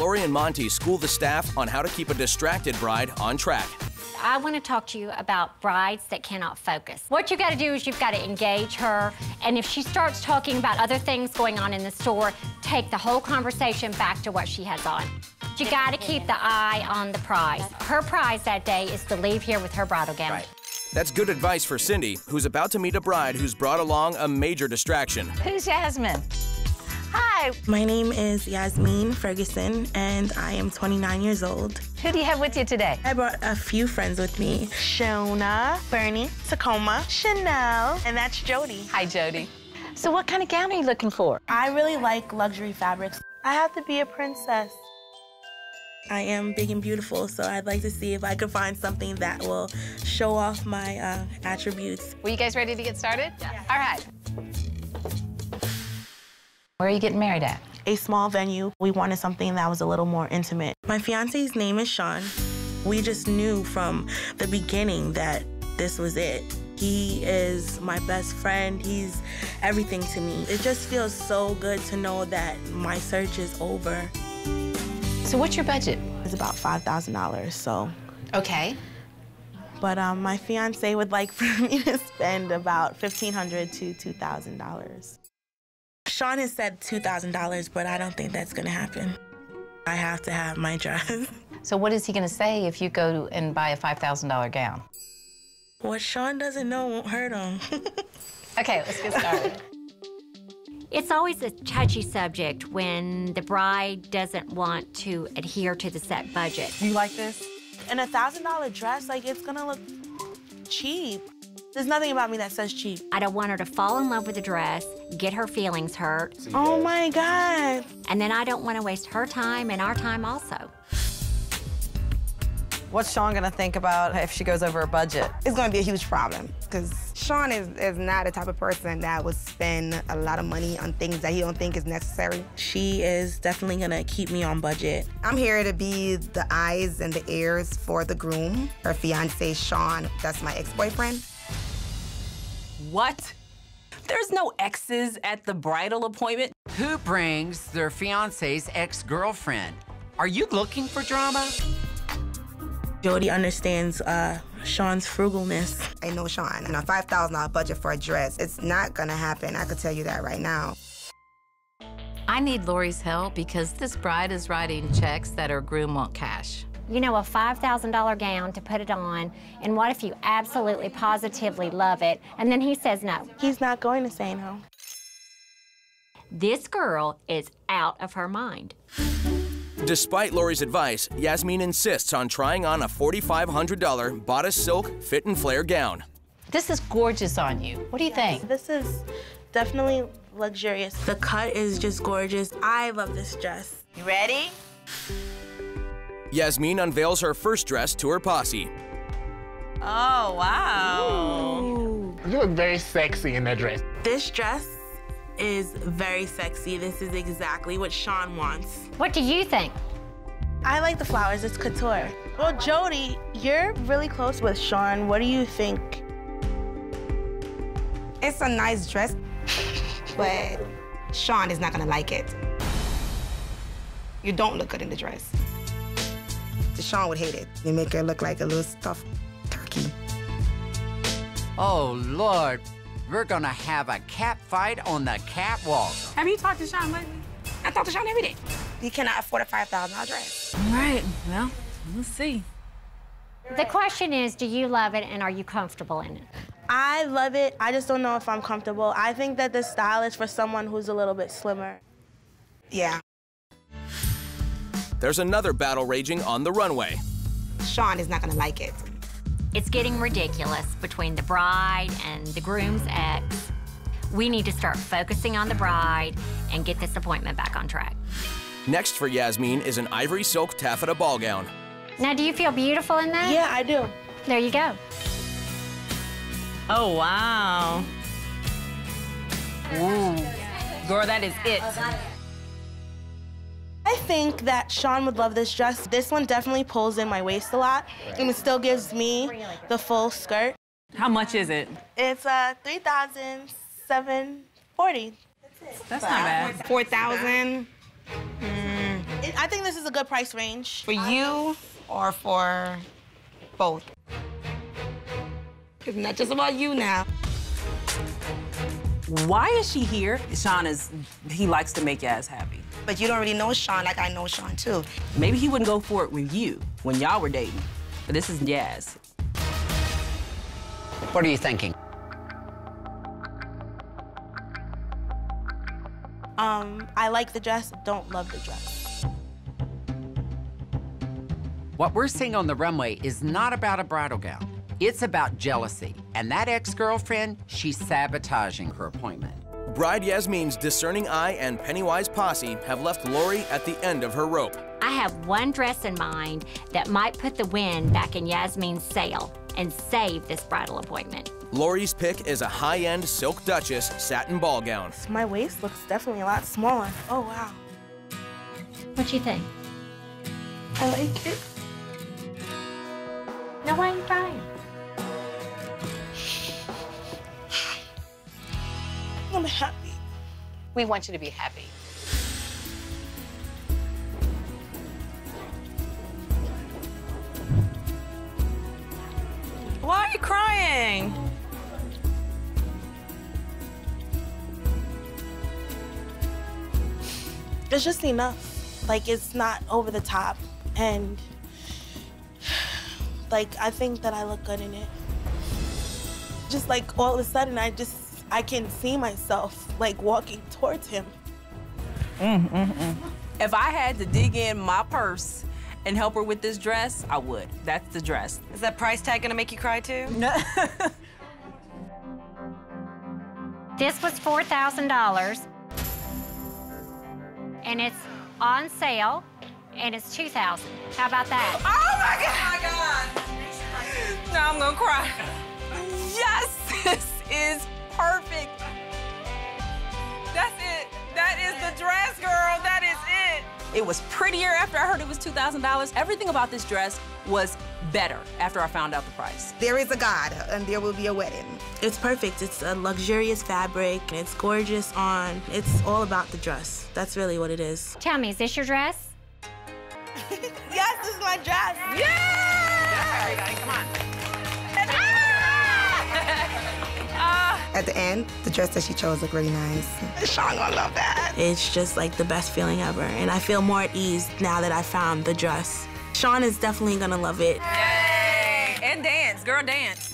Lori and Monty school the staff on how to keep a distracted bride on track. I want to talk to you about brides that cannot focus. What you got to do is you've got to engage her, and if she starts talking about other things going on in the store, take the whole conversation back to what she has on. You got to keep the eye on the prize. Her prize that day is to leave here with her bridal gown. Right. That's good advice for Cindy, who's about to meet a bride who's brought along a major distraction. Who's Yasmine? Hi. My name is Yasmine Ferguson, and I am 29 years old. Who do you have with you today? I brought a few friends with me. Shona, Bernie, Tacoma, Chanel, and that's Jody. Hi, Jody. So what kind of gown are you looking for? I really like luxury fabrics. I have to be a princess. I am big and beautiful, so I'd like to see if I could find something that will show off my attributes. Were you guys ready to get started? Yeah. All right. Where are you getting married at? A small venue. We wanted something that was a little more intimate. My fiance's name is Sean. We just knew from the beginning that this was it. He is my best friend. He's everything to me. It just feels so good to know that my search is over. So what's your budget? It's about $5,000, so. Okay. But my fiance would like for me to spend about $1,500 to $2,000. Sean has said $2,000, but I don't think that's gonna happen. I have to have my dress. So what is he gonna say if you go and buy a $5,000 gown? What Sean doesn't know won't hurt him. Okay, let's get started. It's always a touchy subject when the bride doesn't want to adhere to the set budget. You like this? And a $1,000 dress, like, it's gonna look cheap. There's nothing about me that says cheap. I don't want her to fall in love with the dress, get her feelings hurt. Oh my God. And then I don't want to waste her time and our time also. What's Sean gonna think about if she goes over her budget? It's gonna be a huge problem, because Sean is not the type of person that would spend a lot of money on things that he don't think is necessary. She is definitely gonna keep me on budget. I'm here to be the eyes and the ears for the groom. Her fiance, Sean, that's my ex-boyfriend. What? There's no exes at the bridal appointment? Who brings their fiance's ex-girlfriend? Are you looking for drama? Jody understands Sean's frugalness. I know Sean, and a $5,000 budget for a dress, it's not gonna happen. I could tell you that right now. I need Lori's help because this bride is writing checks that her groom won't cash. You know, a $5,000 gown to put it on, and what if you absolutely, positively love it, and then he says no? He's not going to say no. This girl is out of her mind. Despite Lori's advice, Yasmine insists on trying on a $4,500 bodice silk fit and flare gown. This is gorgeous on you. What do you think? This is definitely luxurious. The cut is just gorgeous. I love this dress. You ready? Yasmine unveils her first dress to her posse. Oh, wow. Ooh. You look very sexy in that dress. This dress is very sexy. This is exactly what Sean wants. What do you think? I like the flowers. It's couture. Well, Jody, you're really close with Sean. What do you think? It's a nice dress, but Sean is not gonna like it. You don't look good in the dress. Sean would hate it. You make her look like a little stuffed turkey. Oh, Lord. We're gonna have a cat fight on the catwalk. Have you talked to Sean lately? I talk to Sean every day. He cannot afford a $5,000 dress. All right, well, we'll see. The question is, do you love it and are you comfortable in it? I love it. I just don't know if I'm comfortable. I think that this style is for someone who's a little bit slimmer. Yeah. There's another battle raging on the runway. Sean is not gonna like it. It's getting ridiculous between the bride and the groom's ex. We need to start focusing on the bride and get this appointment back on track. Next for Yasmine is an ivory silk taffeta ball gown. Now, do you feel beautiful in that? Yeah, I do. There you go. Oh, wow. Ooh, girl, that is it. I think that Sean would love this dress. This one definitely pulls in my waist a lot, and it still gives me the full skirt. How much is it? It's $3,740. That's not bad. 4,000. I I think this is a good price range. For you or for both? It's not just about you now. Why is she here? Sean he likes to make Yaz happy. But you don't really know Sean like I know Sean, too. Maybe he wouldn't go for it with you when y'all were dating. But this is Yaz. What are you thinking? I like the dress, don't love the dress. What we're seeing on the runway is not about a bridal gown. It's about jealousy. And that ex-girlfriend, she's sabotaging her appointment. Bride Yasmine's discerning eye and Pennywise posse have left Lori at the end of her rope. I have one dress in mind that might put the wind back in Yasmine's sail and save this bridal appointment. Lori's pick is a high-end Silk Duchess satin ball gown. My waist looks definitely a lot smaller. Oh, wow. What you think? I like it. No, I ain't trying. I'm happy. We want you to be happy. Why are you crying? It's just enough. Like, it's not over the top. And, like, I think that I look good in it. Just, like, all of a sudden, I can see myself, like, walking towards him. If I had to dig in my purse and help her with this dress, I would. That's the dress. Is that price tag gonna make you cry too? No. This was $4,000, and it's on sale, and it's $2,000. How about that? Oh my God! Now I'm gonna cry. Yes, this is perfect. That's it. That is the dress, girl. That is it. It was prettier after I heard it was $2,000. Everything about this dress was better after I found out the price. There is a God, and there will be a wedding. It's perfect. It's a luxurious fabric, and it's gorgeous on. It's all about the dress. That's really what it is. Tell me, is this your dress? Yes, this is my dress. Yeah! Come on. At the end, the dress that she chose looked really nice. Sean gonna love that. It's just like the best feeling ever, and I feel more at ease now that I found the dress. Sean is definitely gonna love it. Yay! And dance, girl, dance.